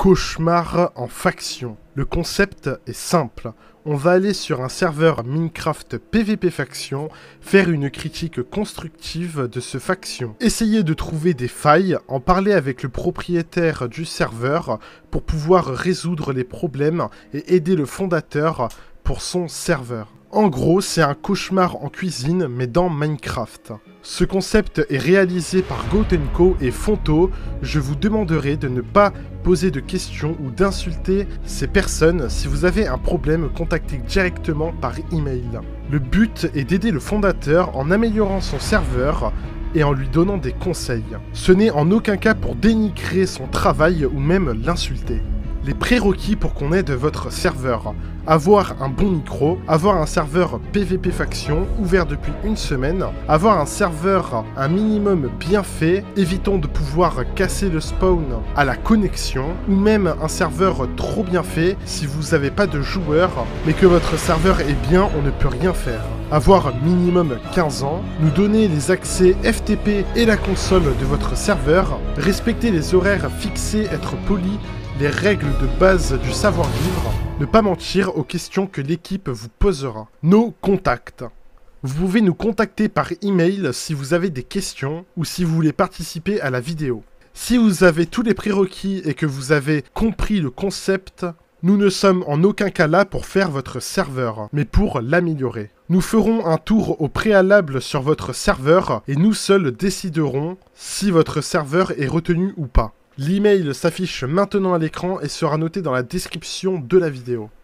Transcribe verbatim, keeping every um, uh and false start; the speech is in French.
cauchemar en faction. Le concept est simple. On va aller sur un serveur Minecraft P V P faction, faire une critique constructive de ce faction. Essayer de trouver des failles, en parler avec le propriétaire du serveur pour pouvoir résoudre les problèmes et aider le fondateur pour son serveur. En gros, c'est un cauchemar en cuisine, mais dans Minecraft. Ce concept est réalisé par Gotenko et Fonto. Je vous demanderai de ne pas poser de questions ou d'insulter ces personnes. Si vous avez un problème, contactez directement par email. Le but est d'aider le fondateur en améliorant son serveur et en lui donnant des conseils. Ce n'est en aucun cas pour dénigrer son travail ou même l'insulter. Les prérequis pour qu'on aide votre serveur: avoir un bon micro, avoir un serveur P V P faction ouvert depuis une semaine, avoir un serveur un minimum bien fait, évitons de pouvoir casser le spawn à la connexion, ou même un serveur trop bien fait si vous n'avez pas de joueurs, mais que votre serveur est bien, on ne peut rien faire. Avoir minimum quinze ans, nous donner les accès F T P et la console de votre serveur, respecter les horaires fixés, être poli, les règles de base du savoir-vivre, ne pas mentir aux questions que l'équipe vous posera. Nos contacts. Vous pouvez nous contacter par email si vous avez des questions ou si vous voulez participer à la vidéo. Si vous avez tous les prérequis et que vous avez compris le concept, nous ne sommes en aucun cas là pour faire votre serveur, mais pour l'améliorer. Nous ferons un tour au préalable sur votre serveur et nous seuls déciderons si votre serveur est retenu ou pas. L'email s'affiche maintenant à l'écran et sera noté dans la description de la vidéo.